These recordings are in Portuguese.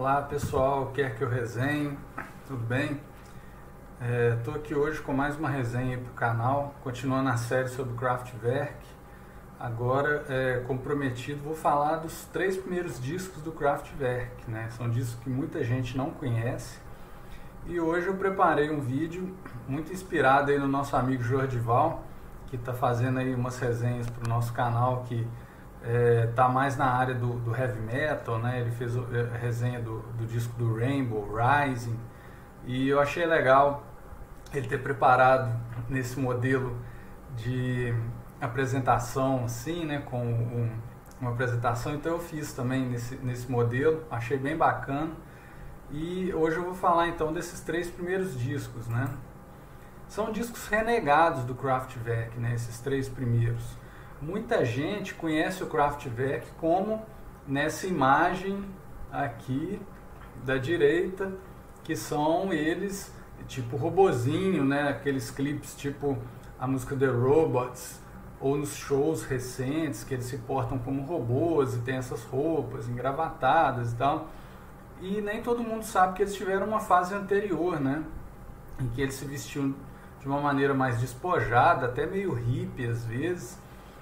Olá pessoal, quer que eu resenhe? Tudo bem? Estou aqui hoje com mais uma resenha para o canal, continuando a série sobre Kraftwerk. Agora, como prometido, vou falar dos 3 primeiros discos do Kraftwerk, né? São discos que muita gente não conhece. E hoje eu preparei um vídeo muito inspirado aí no nosso amigo Jordival, que está fazendo aí umas resenhas para o nosso canal, que tá mais na área do heavy metal, né? Ele fez a resenha do disco do Rainbow, Rising, e eu achei legal ele ter preparado nesse modelo de apresentação assim, né? Com uma apresentação, então eu fiz também nesse modelo, achei bem bacana. E hoje eu vou falar então desses 3 primeiros discos, né? São discos renegados do Kraftwerk, né? Esses 3 primeiros. Muita gente conhece o Kraftwerk como nessa imagem aqui da direita, que são eles tipo robozinho, né? Aqueles clipes tipo a música The Robots, ou nos shows recentes que eles se portam como robôs e tem essas roupas engravatadas e tal. E nem todo mundo sabe que eles tiveram uma fase anterior, né? Em que eles se vestiam de uma maneira mais despojada, até meio hippie às vezes.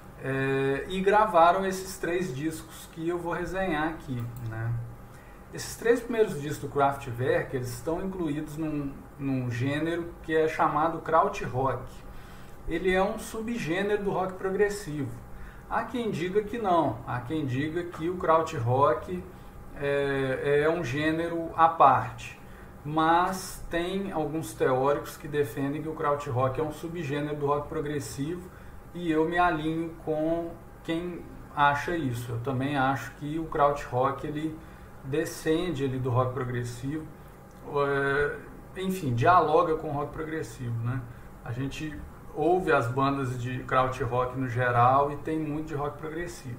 E gravaram esses 3 discos que eu vou resenhar aqui, né? Esses 3 primeiros discos do Kraftwerk, eles estão incluídos num gênero que é chamado krautrock. Ele é um subgênero do rock progressivo. Há quem diga que não, há quem diga que o krautrock é um gênero à parte, mas tem alguns teóricos que defendem que o krautrock é um subgênero do rock progressivo. E eu me alinho com quem acha isso. Eu também acho que o krautrock ele descende ali do rock progressivo, enfim, dialoga com o rock progressivo, né? A gente ouve as bandas de krautrock no geral e tem muito de rock progressivo.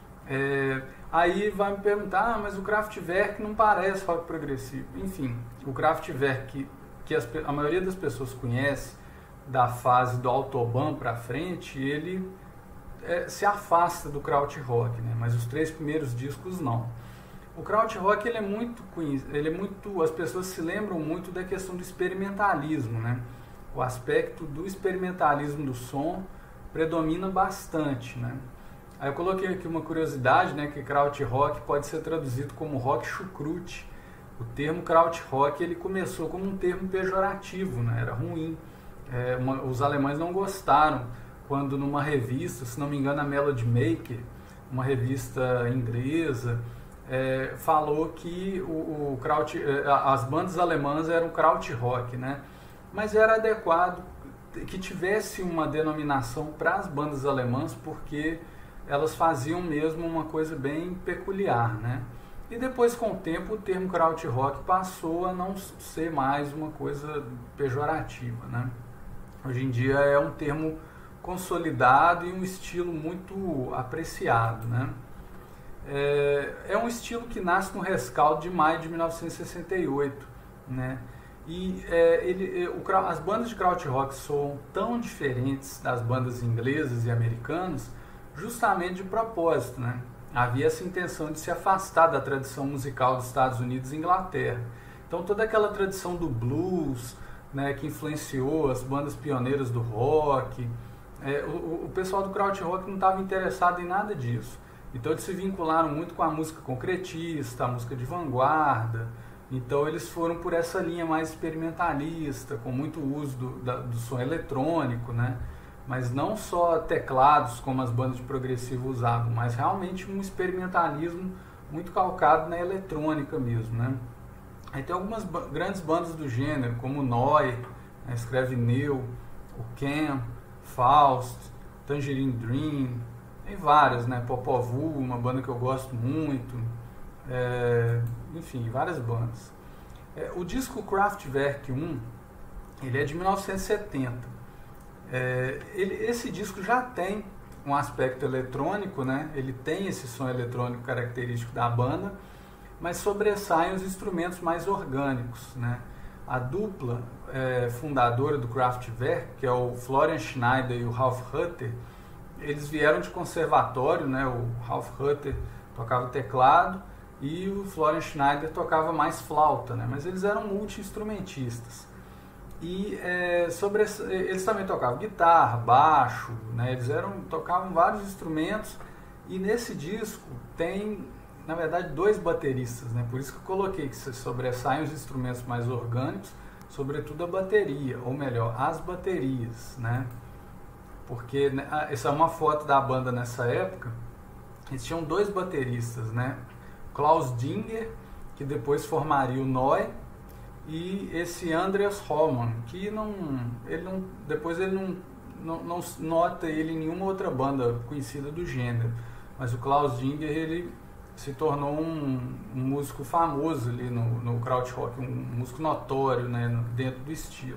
Aí vai me perguntar, mas o Kraftwerk não parece rock progressivo. Enfim, o Kraftwerk que a maioria das pessoas conhece, da fase do Autobahn para frente, ele se afasta do krautrock, né? Mas os 3 primeiros discos não. O krautrock ele é muito, as pessoas se lembram muito da questão do experimentalismo, né? O aspecto do experimentalismo do som predomina bastante, né? Aí eu coloquei aqui uma curiosidade, né? Que krautrock pode ser traduzido como rock chucrute. O termo krautrock ele começou como um termo pejorativo, né? Era ruim. Os alemães não gostaram quando numa revista, se não me engano a Melody Maker, uma revista inglesa, falou que as bandas alemãs eram krautrock, né? Mas era adequado que tivesse uma denominação para as bandas alemãs, porque elas faziam mesmo uma coisa bem peculiar, né? E depois, com o tempo, o termo krautrock passou a não ser mais uma coisa pejorativa, né? Hoje em dia é um termo consolidado e um estilo muito apreciado, né? É um estilo que nasce no rescaldo de maio de 1968, né? E as bandas de krautrock soam tão diferentes das bandas inglesas e americanas justamente de propósito, né? Havia essa intenção de se afastar da tradição musical dos Estados Unidos e Inglaterra. Então toda aquela tradição do blues, né, que influenciou as bandas pioneiras do rock, o pessoal do krautrock não estava interessado em nada disso. Então eles se vincularam muito com a música concretista, a música de vanguarda. Então eles foram por essa linha mais experimentalista, com muito uso do som eletrônico, né? Mas não só teclados como as bandas de progressivo usavam, mas realmente um experimentalismo muito calcado na eletrônica mesmo, né? Aí tem algumas grandes bandas do gênero, como o Neu, né, escreve Neu, o Can, Faust, Tangerine Dream, tem várias, né? Popovu, uma banda que eu gosto muito, enfim, várias bandas. O disco Kraftwerk 1, ele é de 1970. Esse disco já tem um aspecto eletrônico, né? Ele tem esse som eletrônico característico da banda, mas sobressaem os instrumentos mais orgânicos, né? A dupla fundadora do Kraftwerk, que é o Florian Schneider e o Ralf Hutter, eles vieram de conservatório, né? O Ralf Hutter tocava teclado e o Florian Schneider tocava mais flauta, né? Mas eles eram multi-instrumentistas. E eles também tocavam guitarra, baixo, né? Eles tocavam vários instrumentos, e nesse disco tem, na verdade, 2 bateristas, né? Por isso que eu coloquei que se sobressaem os instrumentos mais orgânicos, sobretudo a bateria, ou melhor, as baterias, né? Porque essa é uma foto da banda nessa época. Eles tinham 2 bateristas, né? Klaus Dinger, que depois formaria o Neu!, e esse Andreas Hollmann, que depois ele não nota ele em nenhuma outra banda conhecida do gênero. Mas o Klaus Dinger, ele se tornou um músico famoso ali no krautrock, um músico notório, né, dentro do estilo.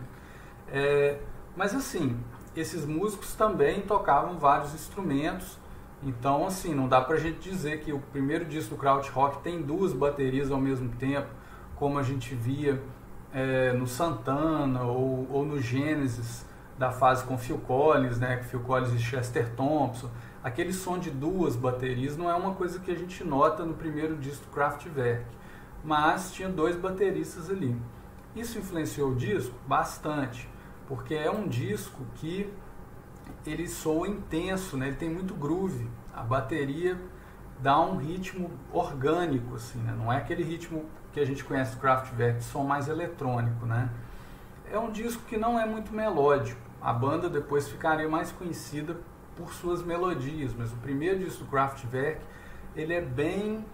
Mas assim, esses músicos também tocavam vários instrumentos, então assim, não dá pra gente dizer que o primeiro disco do krautrock tem 2 baterias ao mesmo tempo, como a gente via no Santana ou no Genesis da fase com Phil Collins, né, Phil Collins e Chester Thompson. Aquele som de 2 baterias não é uma coisa que a gente nota no primeiro disco do Kraftwerk, mas tinha 2 bateristas ali. Isso influenciou o disco? Bastante, porque é um disco que ele soa intenso, né? Ele tem muito groove, a bateria dá um ritmo orgânico, assim, né? Não é aquele ritmo que a gente conhece do Kraftwerk, som mais eletrônico, né? É um disco que não é muito melódico. A banda depois ficaria mais conhecida por suas melodias, mas o primeiro disco do Kraftwerk, ele é bem...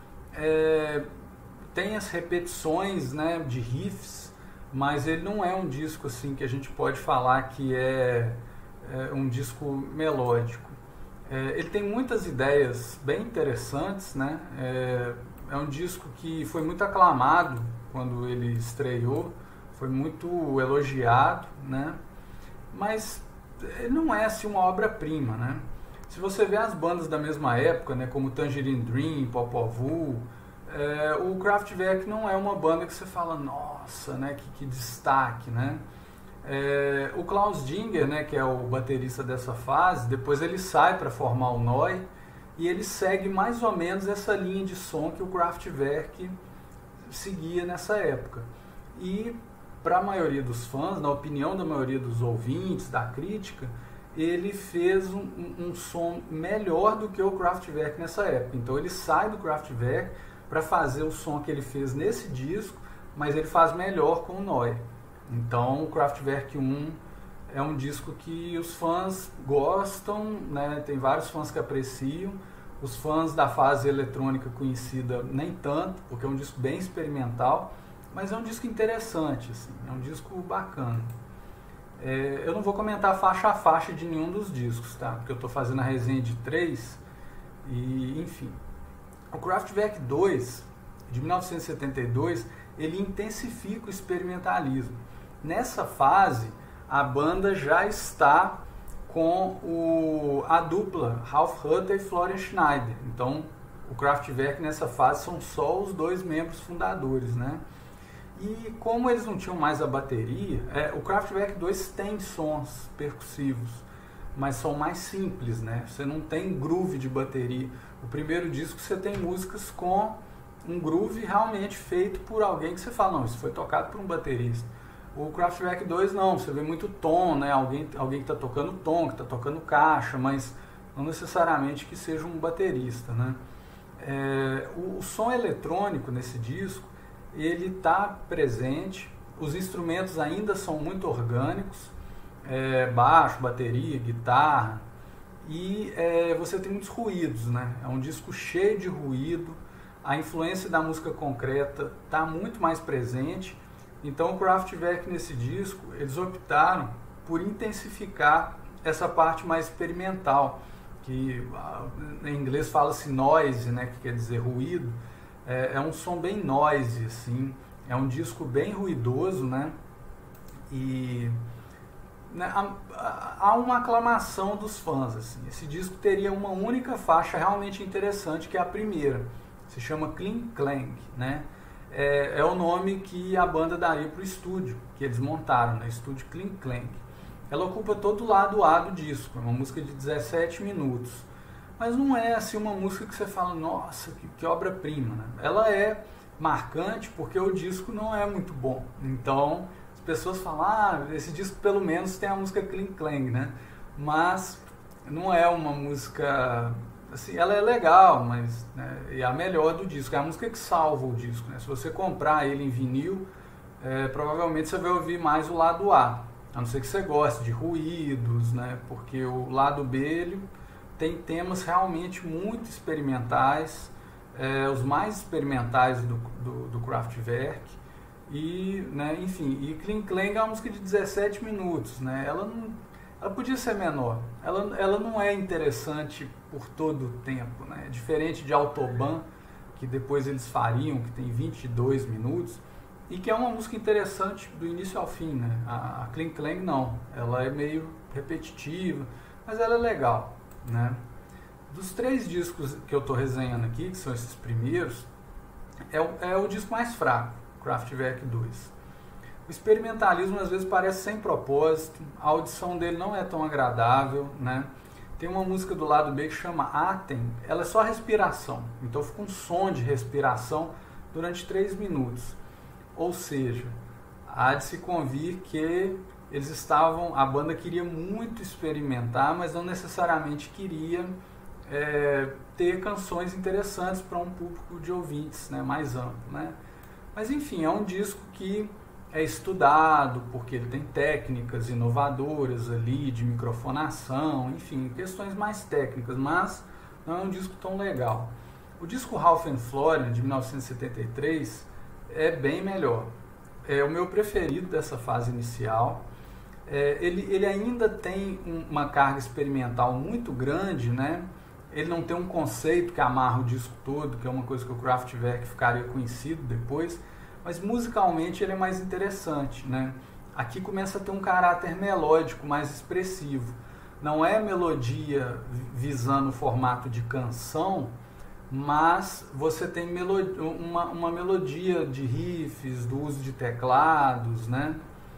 tem as repetições, né, de riffs, mas ele não é um disco assim que a gente pode falar que é um disco melódico. Ele tem muitas ideias bem interessantes, né? É um disco que foi muito aclamado quando ele estreou, foi muito elogiado, né? Mas não é assim uma obra-prima, né? Se você vê as bandas da mesma época, né, como Tangerine Dream, Popol Vuh, o Kraftwerk não é uma banda que você fala, nossa, né, que destaque, né? O Klaus Dinger, né, que é o baterista dessa fase, depois ele sai para formar o Neu!, e ele segue mais ou menos essa linha de som que o Kraftwerk seguia nessa época. E para a maioria dos fãs, na opinião da maioria dos ouvintes, da crítica, ele fez um som melhor do que o Kraftwerk nessa época. Então ele sai do Kraftwerk para fazer o som que ele fez nesse disco, mas ele faz melhor com o Neu!. Então o Kraftwerk 1 é um disco que os fãs gostam, né? Tem vários fãs que apreciam. Os fãs da fase eletrônica conhecida nem tanto, porque é um disco bem experimental, mas é um disco interessante, assim, é um disco bacana. Eu não vou comentar faixa a faixa de nenhum dos discos, tá? Porque eu estou fazendo a resenha de 3 e, enfim. O Kraftwerk 2, de 1972, ele intensifica o experimentalismo. Nessa fase, a banda já está com a dupla Ralf Hutter e Florian Schneider. Então, o Kraftwerk nessa fase são só os 2 membros fundadores, né? E como eles não tinham mais a bateria, o Kraftwerk 2 tem sons percussivos, mas são mais simples, né? Você não tem groove de bateria. O primeiro disco você tem músicas com um groove realmente feito por alguém que você fala, não, isso foi tocado por um baterista. O Kraftwerk 2 não, você vê muito tom, né? Alguém que está tocando tom, que está tocando caixa, mas não necessariamente que seja um baterista, né? O som eletrônico nesse disco, ele está presente, os instrumentos ainda são muito orgânicos, baixo, bateria, guitarra, e você tem muitos ruídos, né? É um disco cheio de ruído, a influência da música concreta está muito mais presente. Então o Kraftwerk nesse disco, eles optaram por intensificar essa parte mais experimental, que em inglês fala-se noise, né, que quer dizer ruído. É um som bem noise, assim, é um disco bem ruidoso, né, e né, há uma aclamação dos fãs, assim. Esse disco teria uma única faixa realmente interessante, que é a primeira, se chama Cling Clang, né? É o nome que a banda daria para o estúdio, que eles montaram, né? Estúdio Cling Clang. Ela ocupa todo o lado A do disco, é uma música de 17 minutos. mas não é assim uma música que você fala, nossa, que obra-prima, né? Ela é marcante porque o disco não é muito bom. Então, as pessoas falam, ah, esse disco pelo menos tem a música Kling Klang, né? Mas não é uma música, assim, ela é legal, mas né, é a melhor do disco, é a música que salva o disco, né? Se você comprar ele em vinil, provavelmente você vai ouvir mais o lado A, a não ser que você goste de ruídos, né? Porque o lado B ele tem temas realmente muito experimentais, os mais experimentais do Kraftwerk, e, né, enfim, e Kling Klang é uma música de 17 minutos, né? Ela podia ser menor, ela não é interessante por todo o tempo, né? Diferente de Autobahn, que depois eles fariam, que tem 22 minutos, e que é uma música interessante do início ao fim, né? A Kling Klang não, ela é meio repetitiva, mas ela é legal, né? Dos 3 discos que eu estou resenhando aqui, que são esses primeiros, é o disco mais fraco, Kraftwerk 2. O experimentalismo às vezes parece sem propósito, a audição dele não é tão agradável, né? Tem uma música do lado B que chama Atem, ela é só respiração, então fica um som de respiração durante 3 minutos. Ou seja, há de se convir que a banda queria muito experimentar, mas não necessariamente queria ter canções interessantes para um público de ouvintes, né, mais amplo, né? Mas enfim, é um disco que é estudado porque ele tem técnicas inovadoras ali de microfonação, enfim, questões mais técnicas, mas não é um disco tão legal. O disco Ralph and Florian de 1973 é bem melhor, é o meu preferido dessa fase inicial. Ele ainda tem uma carga experimental muito grande, né? Ele não tem um conceito que amarra o disco todo, que é uma coisa que o Kraftwerk ficaria conhecido depois, mas musicalmente ele é mais interessante, né? Aqui começa a ter um caráter melódico mais expressivo. Não é melodia visando o formato de canção, mas você tem uma melodia de riffs, do uso de teclados, né?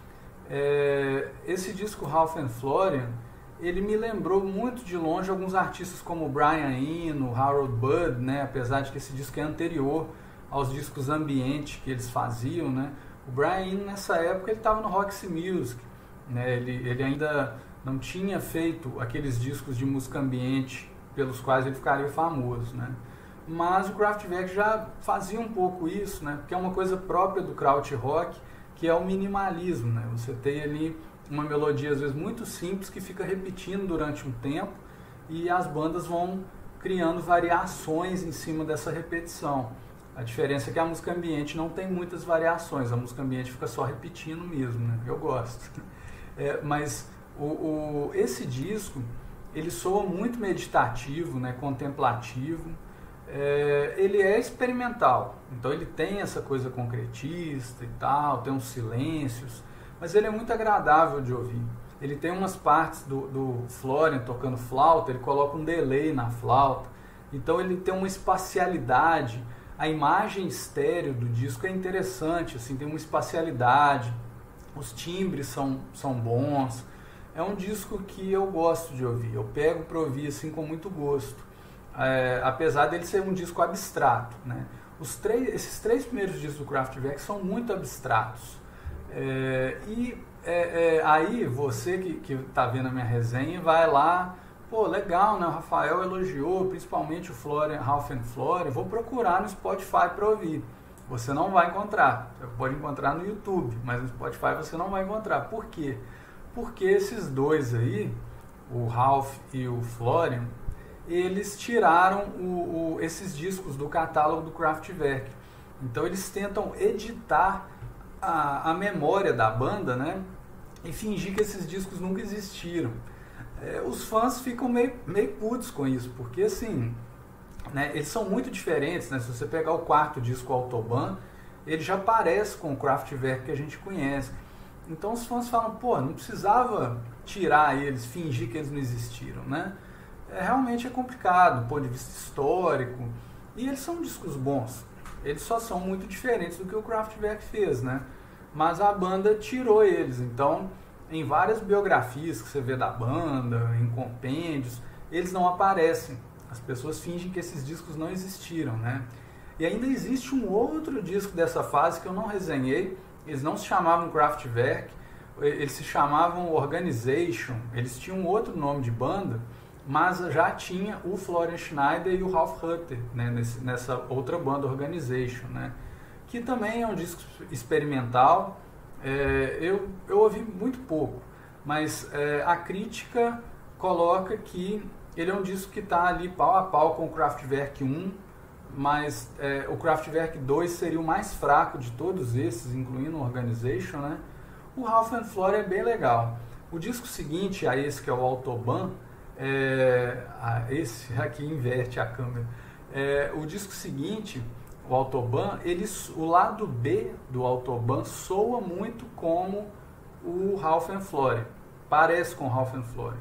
Esse disco Ralph and Florian, ele me lembrou muito de longe alguns artistas como Brian Eno, Harold Budd, né? Apesar de que esse disco é anterior aos discos ambiente que eles faziam, né? O Brian Eno nessa época ele estava no Roxy Music, né? Ele ainda não tinha feito aqueles discos de música ambiente pelos quais ele ficaria famoso, né? Mas o Kraftwerk já fazia um pouco isso, né? Porque é uma coisa própria do krautrock, que é o minimalismo, né? Você tem ali uma melodia às vezes muito simples que fica repetindo durante um tempo e as bandas vão criando variações em cima dessa repetição. A diferença é que a música ambiente não tem muitas variações, a música ambiente fica só repetindo mesmo, né? Eu gosto. Mas esse disco, ele soa muito meditativo, né? Contemplativo. Ele é experimental, então ele tem essa coisa concretista e tal, tem uns silêncios, mas ele é muito agradável de ouvir. Ele tem umas partes do Florian tocando flauta, ele coloca um delay na flauta, então ele tem uma espacialidade. A imagem estéreo do disco é interessante, assim, tem uma espacialidade, os timbres são bons. É um disco que eu gosto de ouvir, eu pego para ouvir assim com muito gosto. Apesar dele ser um disco abstrato, né? Esses 3 primeiros discos do Kraftwerk são muito abstratos. Aí você que está vendo a minha resenha vai lá, pô, legal, né? O Rafael elogiou principalmente o Ralph and Florian, vou procurar no Spotify para ouvir. Você não vai encontrar, você pode encontrar no YouTube, mas no Spotify você não vai encontrar. Por quê? Porque esses 2 aí, o Ralph e o Florian, eles tiraram esses discos do catálogo do Kraftwerk. Então eles tentam editar a memória da banda, né? E fingir que esses discos nunca existiram. Os fãs ficam meio putos com isso, porque assim, né, eles são muito diferentes, né? Se você pegar o 4º disco, Autobahn, ele já parece com o Kraftwerk que a gente conhece. Então os fãs falam, pô, não precisava tirar eles, fingir que eles não existiram, né? Realmente é complicado do ponto de vista histórico, e eles são discos bons, eles só são muito diferentes do que o Kraftwerk fez, né? Mas a banda tirou eles, então em várias biografias que você vê da banda, em compêndios, eles não aparecem As pessoas fingem que esses discos não existiram, né? E ainda existe um outro disco dessa fase que eu não resenhei. Eles não se chamavam Kraftwerk, eles se chamavam Organization. Eles tinham um outro nome de banda, mas já tinha o Florian Schneider e o Ralf Hutter, né? Nessa outra banda, Organization, né? Que também é um disco experimental. Eu ouvi muito pouco, mas a crítica coloca que ele é um disco que está ali pau a pau com o Kraftwerk 1, mas o Kraftwerk 2 seria o mais fraco de todos esses, incluindo o Organization, né? O Ralph and Flora é bem legal. O disco seguinte a esse, que é o Autobahn, esse aqui inverte a câmera. O disco seguinte, o Autobahn, o lado B do Autobahn soa muito como o Ralph and Flora, parece com o Ralph and Flora.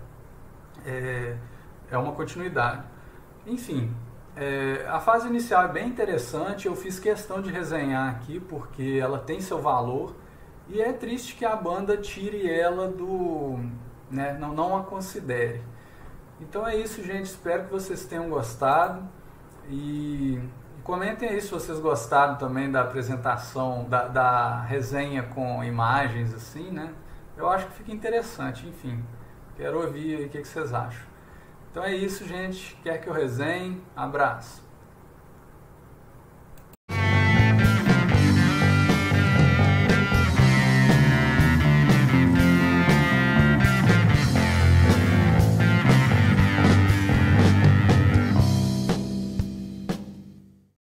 É uma continuidade. Enfim, a fase inicial é bem interessante, eu fiz questão de resenhar aqui porque ela tem seu valor e é triste que a banda tire ela do... né, não a considere. Então é isso, gente, espero que vocês tenham gostado e comentem aí se vocês gostaram também da apresentação, da resenha com imagens assim, né? Eu acho que fica interessante, enfim, quero ouvir aí o que vocês acham. Então é isso, gente. Quer que eu resenhe? Abraço.